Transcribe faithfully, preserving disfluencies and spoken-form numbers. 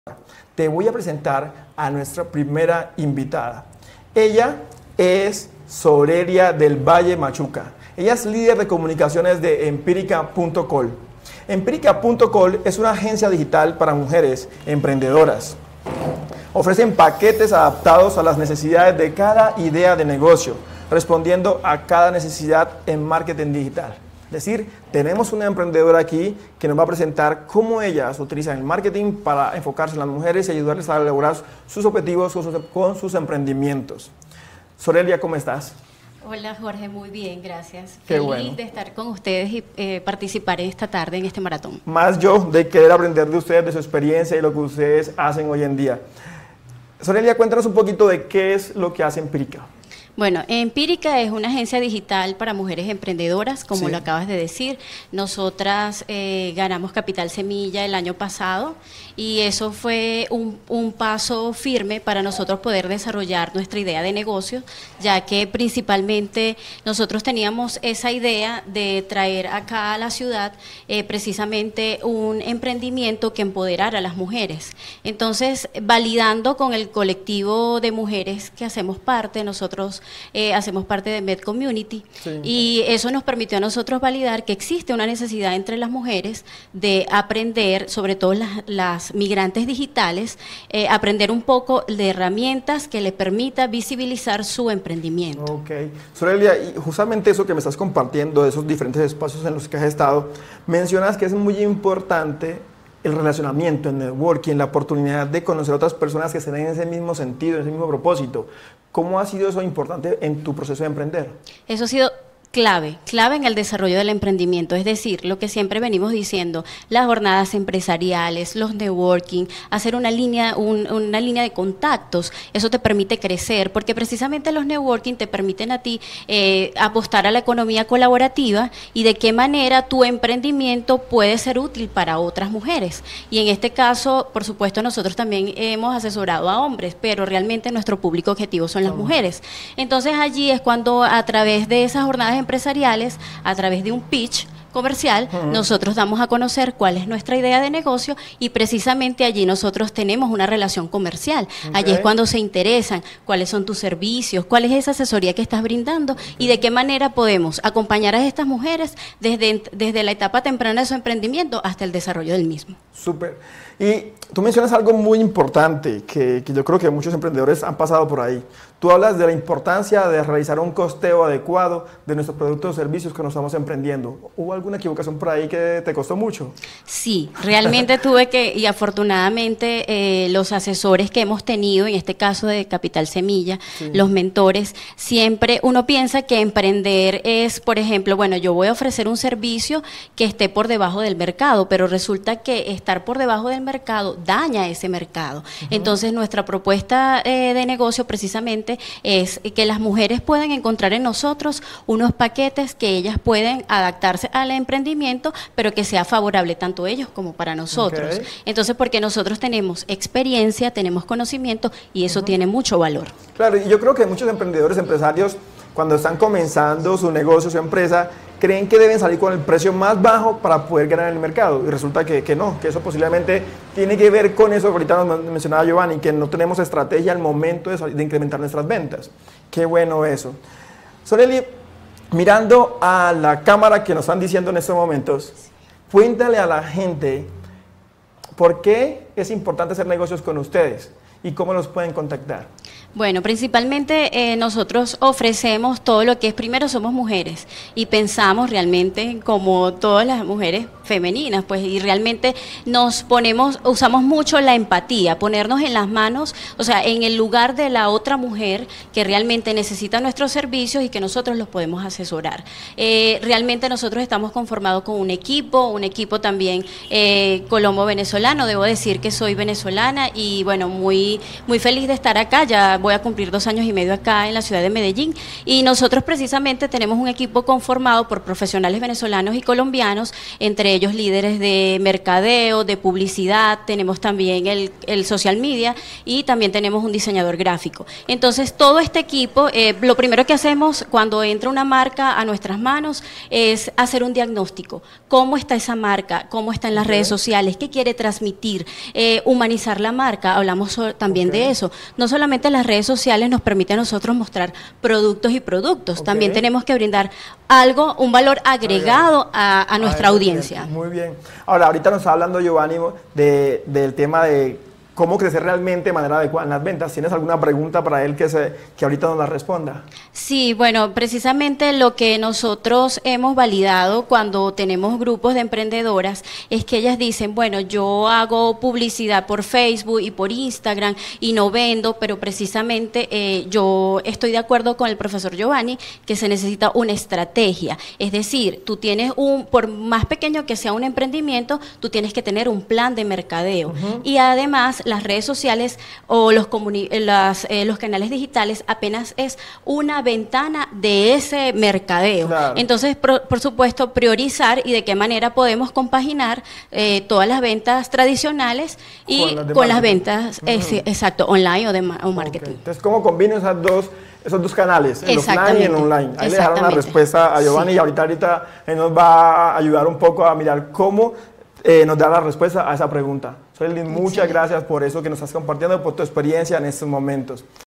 Te voy a presentar a nuestra primera invitada. Ella es Sorelia del Valle Machuca. Ella es líder de comunicaciones de Empírica punto col. Empírica punto col es una agencia digital para mujeres emprendedoras. Ofrecen paquetes adaptados a las necesidades de cada idea de negocio, respondiendo a cada necesidad en marketing digital. Es decir, tenemos una emprendedora aquí que nos va a presentar cómo ellas utilizan el marketing para enfocarse en las mujeres y ayudarles a lograr sus objetivos con sus, con sus emprendimientos. Sorelia, ¿cómo estás? Hola Jorge, muy bien, gracias. Qué Feliz bueno. de estar con ustedes y eh, participar esta tarde en este maratón. Más yo de querer aprender de ustedes, de su experiencia y lo que ustedes hacen hoy en día. Sorelia, cuéntanos un poquito de qué es lo que hace Empírica. Bueno, Empírica es una agencia digital para mujeres emprendedoras, como Sí. lo acabas de decir. Nosotras eh, ganamos Capital Semilla el año pasado y eso fue un, un paso firme para nosotros poder desarrollar nuestra idea de negocio, ya que principalmente nosotros teníamos esa idea de traer acá a la ciudad eh, precisamente un emprendimiento que empoderara a las mujeres. Entonces, validando con el colectivo de mujeres que hacemos parte, nosotros Eh, hacemos parte de Med Community, Sí. y eso nos permitió a nosotros validar que existe una necesidad entre las mujeres de aprender, sobre todo las, las migrantes digitales, eh, aprender un poco de herramientas que le permita visibilizar su emprendimiento. Ok. Sorelia, y justamente eso que me estás compartiendo, de esos diferentes espacios en los que has estado, mencionas que es muy importante el relacionamiento, el networking, la oportunidad de conocer a otras personas que se den en ese mismo sentido, en ese mismo propósito. ¿Cómo ha sido eso importante en tu proceso de emprender? Eso ha sido clave, clave en el desarrollo del emprendimiento, es decir, lo que siempre venimos diciendo, las jornadas empresariales, los networking, hacer una línea, un, una línea de contactos, eso te permite crecer, porque precisamente los networking te permiten a ti eh, apostar a la economía colaborativa y de qué manera tu emprendimiento puede ser útil para otras mujeres. Y en este caso, por supuesto, nosotros también hemos asesorado a hombres, pero realmente nuestro público objetivo son las mujeres. Entonces allí es cuando a través de esas jornadas empresariales, a través de un pitch comercial, uh-huh. nosotros damos a conocer cuál es nuestra idea de negocio y precisamente allí nosotros tenemos una relación comercial. Okay. Allí es cuando se interesan cuáles son tus servicios, cuál es esa asesoría que estás brindando, okay. y de qué manera podemos acompañar a estas mujeres desde, desde la etapa temprana de su emprendimiento hasta el desarrollo del mismo. Súper. Y tú mencionas algo muy importante que, que yo creo que muchos emprendedores han pasado por ahí. Tú hablas de la importancia de realizar un costeo adecuado de nuestros productos o servicios que nos estamos emprendiendo. ¿Hubo alguna equivocación por ahí que te costó mucho? Sí, realmente tuve que, y afortunadamente eh, los asesores que hemos tenido, en este caso de Capital Semilla, sí. los mentores, siempre uno piensa que emprender es, por ejemplo, bueno, yo voy a ofrecer un servicio que esté por debajo del mercado, pero resulta que estar por debajo del mercado daña ese mercado. Uh-huh. Entonces, nuestra propuesta eh, de negocio precisamente es que las mujeres puedan encontrar en nosotros unos paquetes que ellas pueden adaptarse al emprendimiento, pero que sea favorable tanto ellos como para nosotros. Okay. Entonces, porque nosotros tenemos experiencia, tenemos conocimiento y eso uh-huh. tiene mucho valor. Claro, y yo creo que muchos emprendedores, empresarios, cuando están comenzando su negocio, su empresa, creen que deben salir con el precio más bajo para poder ganar en el mercado, y resulta que, que no, que eso posiblemente tiene que ver con eso que ahorita nos mencionaba Giovanni, que no tenemos estrategia al momento de, de incrementar nuestras ventas. Qué bueno eso. Sorelia, mirando a la cámara que nos están diciendo en estos momentos, cuéntale a la gente por qué es importante hacer negocios con ustedes y cómo los pueden contactar. Bueno, principalmente eh, nosotros ofrecemos todo lo que es, primero somos mujeres y pensamos realmente como todas las mujeres femeninas, pues, y realmente nos ponemos, usamos mucho la empatía, ponernos en las manos, o sea, en el lugar de la otra mujer que realmente necesita nuestros servicios y que nosotros los podemos asesorar. Eh, realmente nosotros estamos conformados con un equipo, un equipo también eh, colombo-venezolano, debo decir que soy venezolana y bueno, muy, muy feliz de estar acá, ya voy a cumplir dos años y medio acá en la ciudad de Medellín y nosotros precisamente tenemos un equipo conformado por profesionales venezolanos y colombianos, entre ellos líderes de mercadeo, de publicidad, tenemos también el, el social media y también tenemos un diseñador gráfico. Entonces todo este equipo, eh, lo primero que hacemos cuando entra una marca a nuestras manos es hacer un diagnóstico, cómo está esa marca, cómo está en las okay. redes sociales, qué quiere transmitir, Eh, humanizar la marca, hablamos so también okay. de eso. No solamente las redes sociales nos permiten a nosotros mostrar productos y productos, okay. también tenemos que brindar algo, un valor agregado a, a nuestra ah, audiencia. Muy bien. Ahora, ahorita nos está hablando Giovanni de, del tema de cómo crecer realmente de manera adecuada en las ventas. ¿Tienes alguna pregunta para él que, se, que ahorita nos la responda? Sí, bueno, precisamente lo que nosotros hemos validado cuando tenemos grupos de emprendedoras es que ellas dicen, bueno, yo hago publicidad por Facebook y por Instagram y no vendo, pero precisamente eh, yo estoy de acuerdo con el profesor Giovanni que se necesita una estrategia. Es decir, tú tienes un, por más pequeño que sea un emprendimiento, tú tienes que tener un plan de mercadeo. Uh-huh. Y además, las redes sociales o los, las, eh, los canales digitales apenas es una ventana de ese mercadeo. Claro. Entonces, por, por supuesto, priorizar y de qué manera podemos compaginar eh, todas las ventas tradicionales y con las, con las ventas, uh-huh. es, exacto, online o de o marketing. Okay. Entonces, ¿cómo combino esas dos, esos dos canales, el offline y el online? Ahí le dejaron la respuesta a Giovanni sí. y ahorita, ahorita él nos va a ayudar un poco a mirar cómo eh, nos da la respuesta a esa pregunta. Soylin, muchas gracias por eso que nos estás compartiendo, por tu experiencia en estos momentos.